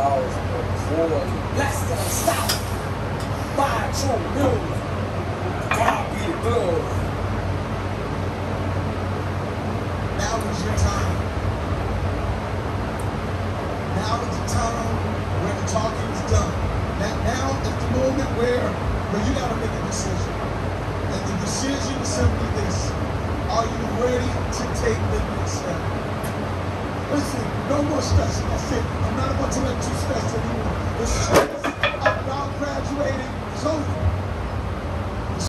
cause for less than a stop. By true news. God be the glory. Now is your time. Now is the time where the talking is done. Now is the moment where you gotta make a decision. And the decision is simply this. Are you ready to take the next step? Listen, no more stressing. That's it. I'm not about to let you stress anymore. The stress about graduating is over.